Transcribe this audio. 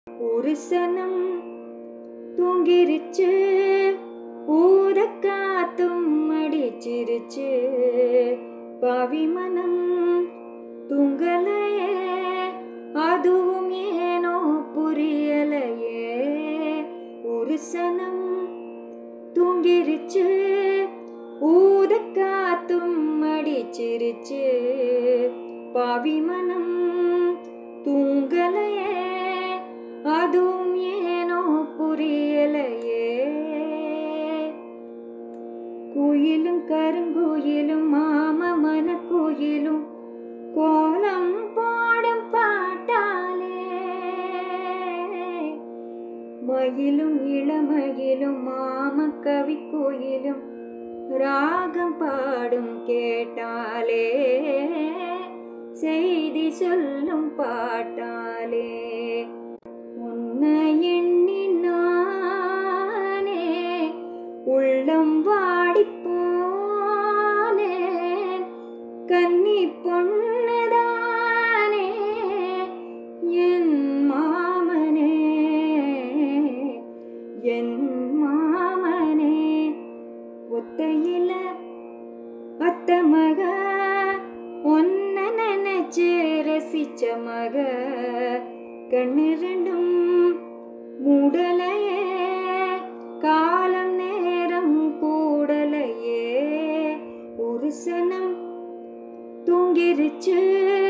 ஒரு சனம் தூங்கிருச்சு, ஊத காத்தும் அடிச்சிருச்சு. பாவி மனம் தூங்கலையே, அதுவும் ஏனோ புரியலையே. ஒரு சனம் தூங்கிருச்சு, ஊத காத்தும் அடிச்சிருச்சு. பாவி மனம் தூங்கலையே, அதுவும் ஏனோ புரியலையே. குயிலும் கருங்குயிலும் மாமன குயிலும் கோலம் பாடும் பாட்டாலே, மயிலும் இளமயிலும் மாம கவி கோயிலும் ராகம் பாடும் கேட்டாலே, செய்தி சொல்லும் பாட்டாலே. உன்னை எண்ணி நானே உள்ளம் வாடிப்போனேன், கன்னி பொண்ணுதானே என் மாமனே, என் மாமனே. ஒத்தையில அத்த மக, ஒன்ன நினைச்சு ரசிச்ச மக, கண்ணு ரெண்டும் மூடலையே, காலம் நேரம் கூடலையே. ஒரு சனம் தூங்கிருச்சு,